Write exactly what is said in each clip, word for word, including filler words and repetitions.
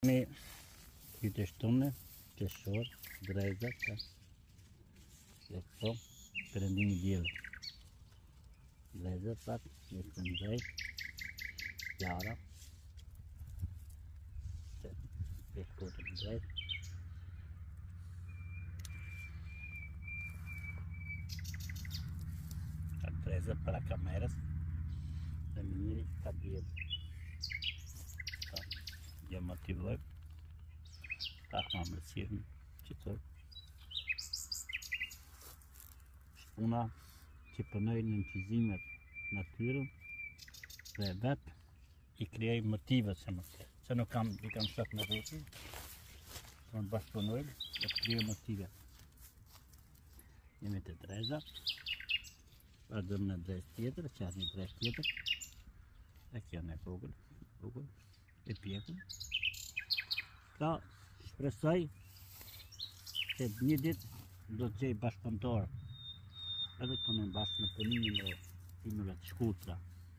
Me Jute stunde, Keshor, Dreizak, Lekto, Perendini Diel. Dreizak tak, Yekundai, Yara, Pekot Dreiz. Dreizak para câmeras, da minha cabelo. Llamativo, tak mamy sirn, czy co? Una që pënojnë në qizimet natyre dhe vetë I krijoj motive se më të. Se nuk kam, I kam sot në veti, të në bashkëpunojmë dhe të krijoj motive. Jemi të dreza, vazhdojmë në drejt tjetër, që asë një drejt tjetër, e kjo në vogël, vogël, e pjekën. Pra, shpresoj se një ditë do të gjej bashkëpunëtor, edhe të punojmë bashkë në punimin e filmeve të shkurtra.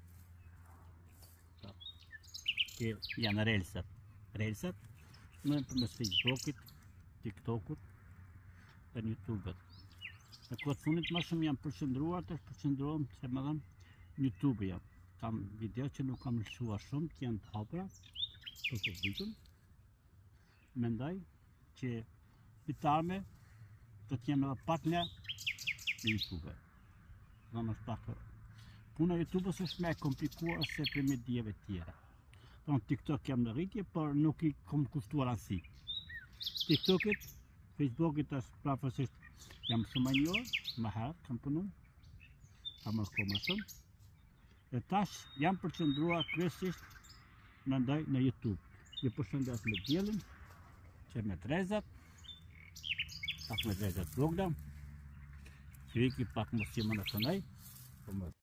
Pra, që janë relsat. Relsat, në përmes Facebookit, TikTokut dhe YouTubet. Në kohët fundit më shumë jam përqendruar të përqendrohem se më dhënë YouTube jam. Kam video që nuk kam lëshuar shumë, që janë të hapura për publikun. Mendoj që vitarme do të jem edhe partner në YouTube. Do në është pak puna e YouTube-s është më e komplikuar se për mediave tjera. Don TikTok jam në rritje, por nuk I kam kushtuar ansi. TikTokit, Facebookit është prapësisht jam shumë e njohur, më herët kam punuar, kam marrë më shumë. Dhe tash jam përqendruar kryesisht mendoj në YouTube. Ju përshëndes me diellin, që me drezat, pak me drezat vogla, friki pak mos jemi në të nej,